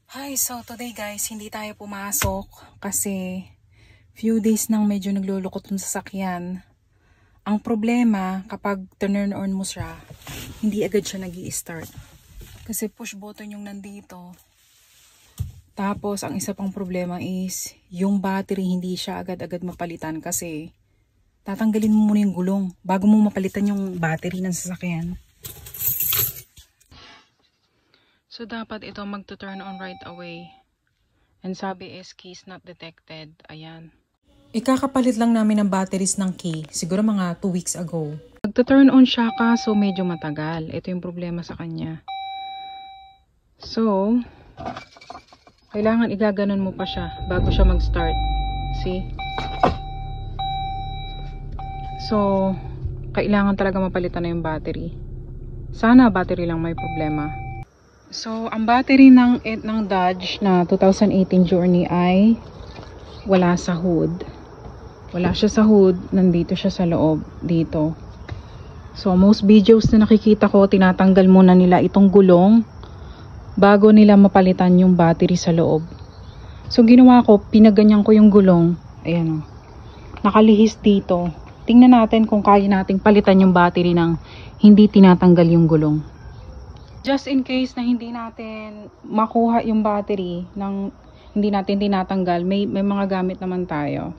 Hi, so today guys, hindi tayo pumasok kasi few days nang medyo naglulukot yung sasakyan. Ang problema, kapag turn on mo siya, hindi agad siya nag-i-start. Kasi push button yung nandito. Tapos, ang isa pang problema is, yung battery hindi siya agad-agad mapalitan kasi tatanggalin mo muna yung gulong bago mo mapalitan yung battery ng sasakyan. So, dapat ito mag-turn on right away. And sabi is keys not detected. Ayan. Ikakapalit lang namin ng batteries ng key. Siguro mga 2 weeks ago. Mag-turn on siya kaso medyo matagal. Ito yung problema sa kanya. So, kailangan igaganon mo pa siya bago siya mag-start. See? So, kailangan talaga mapalitan na yung battery. Sana battery lang may problema. So, ang battery ng Dodge na 2018 Journey ay wala sa hood. Wala siya sa hood, nandito siya sa loob, dito. So, most videos na nakikita ko, tinatanggal muna nila itong gulong bago nila mapalitan yung battery sa loob. So, ginawa ko, pinaganyan ko yung gulong. Ayan o. Nakalihis dito. Tingnan natin kung kaya nating palitan yung battery ng hindi tinatanggal yung gulong. Just in case na hindi natin makuha yung battery ng hindi natin tinatanggal, may mga gamit naman tayo.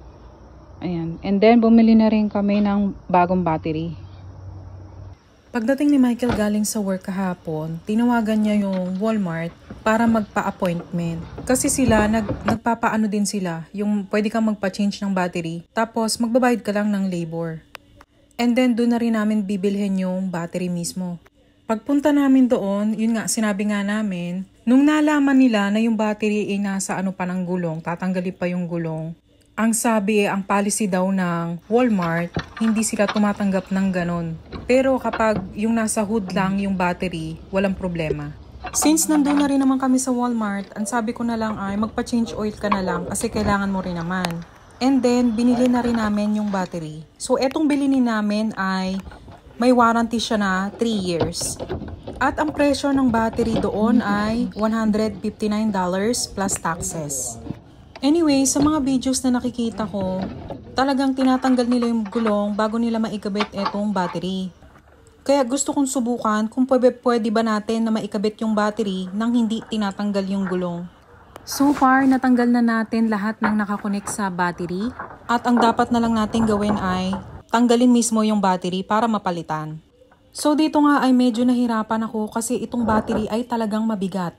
Ayan. And then, bumili na rin kami ng bagong battery. Pagdating ni Michael galing sa work kahapon, tinawagan niya yung Walmart para magpa-appointment. Kasi sila, nagpapaano din sila, yung pwede kang magpa-change ng battery, tapos magbabayad ka lang ng labor. And then, doon na rin namin bibilhin yung battery mismo. Pagpunta namin doon, yun nga, sinabi nga namin, nung nalaman nila na yung battery ay nasa ano pa ng gulong, tatanggalin pa yung gulong, ang sabi ang policy daw ng Walmart, hindi sila tumatanggap ng ganon. Pero kapag yung nasa hood lang yung battery, walang problema. Since nandun na rin naman kami sa Walmart, ang sabi ko na lang ay magpa-change oil ka na lang kasi kailangan mo rin naman. And then, binili na rin namin yung battery. So, etong bilhin namin ay may warranty siya na 3 years. At ang presyo ng battery doon ay $159 plus taxes. Anyway, sa mga videos na nakikita ko, talagang tinatanggal nila yung gulong bago nila maikabit etong battery. Kaya gusto kong subukan kung pwede ba natin na maikabit yung battery nang hindi tinatanggal yung gulong. So far, natanggal na natin lahat ng nakakonect sa battery. At ang dapat na lang natin gawin ay tanggalin mismo yung battery para mapalitan. So dito nga ay medyo nahirapan ako kasi itong battery ay talagang mabigat.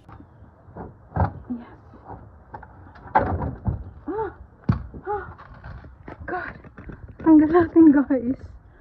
God, tanggal natin guys.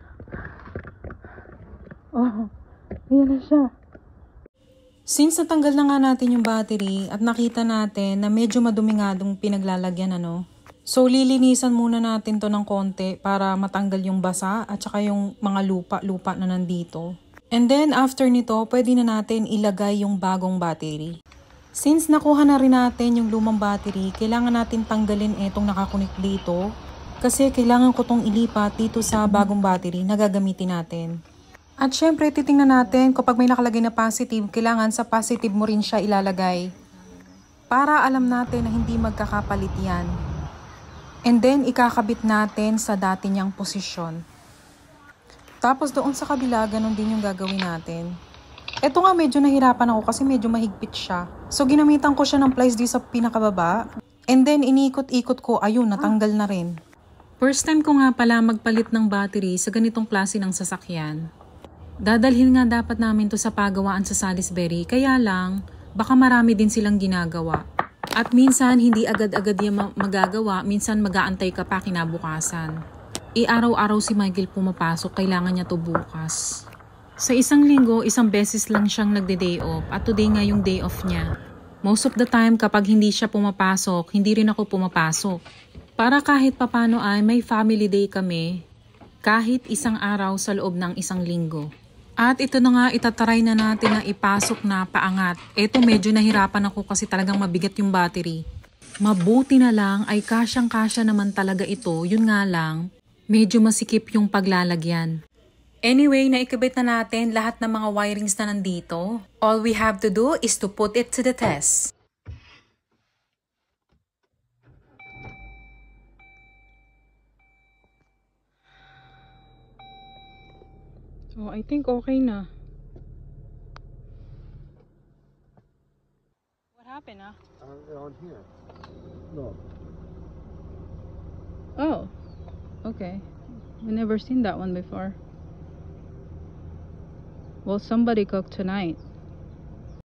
Oh, ayan na siya. Since natanggal na nga natin yung battery at nakita natin na medyo madumi nga itong pinaglalagyan So, lilinisan muna natin to ng konti para matanggal yung basa at saka yung mga lupa na nandito. And then, after nito, pwede na natin ilagay yung bagong battery. Since nakuha na rin natin yung lumang battery, kailangan natin tanggalin itong nakakunik dito. Kasi kailangan ko tong ilipat dito sa bagong battery na gagamitin natin. At syempre, titingnan natin kapag may nakalagay na positive, kailangan sa positive mo rin siya ilalagay. Para alam natin na hindi magkakapalit yan. And then, ikakabit natin sa dati niyang posisyon. Tapos doon sa kabila, ganun din yung gagawin natin. Ito nga medyo nahirapan ako kasi medyo mahigpit siya. So, ginamitan ko siya ng pliers di sa pinakababa. And then, iniikot-ikot ko, ayun, natanggal na rin. First time ko nga pala magpalit ng battery sa ganitong klase ng sasakyan. Dadalhin nga dapat namin to sa pagawaan sa Salisbury, kaya lang, baka marami din silang ginagawa. At minsan, hindi agad-agad yung magagawa, minsan mag-aantay ka pa kinabukasan. Araw-araw si Michael pumapasok, kailangan niya to bukas. Sa isang linggo, isang beses lang siyang nagde-day off at today nga yung day off niya. Most of the time, kapag hindi siya pumapasok, hindi rin ako pumapasok. Para kahit papano ay may family day kami, kahit isang araw sa loob ng isang linggo. At ito na nga, itatry na natin na ipasok na paangat. Ito medyo nahirapan ako kasi talagang mabigat yung battery. Mabuti na lang ay kasyang-kasya naman talaga ito. Yun nga lang, medyo masikip yung paglalagyan. Anyway, naikabit na natin lahat ng mga wirings na nandito. All we have to do is to put it to the test. So, I think okay na. What happened, ah? On here. No. Oh, okay. We never seen that one before. Well, somebody cooked tonight.